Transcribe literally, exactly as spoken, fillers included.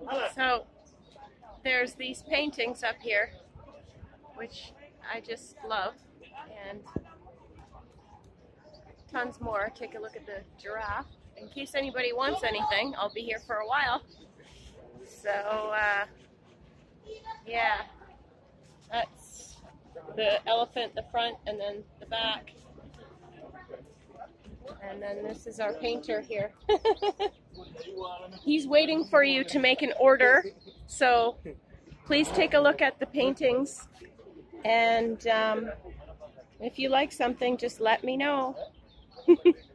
So there's these paintings up here, which I just love, and tons more. Take a look at the giraffe. In case anybody wants anything, I'll be here for a while. So, uh, yeah, that's the elephant, the front, and then the back. And then this is our painter here. He's waiting for you to make an order, so please take a look at the paintings, and um, if you like something, just let me know.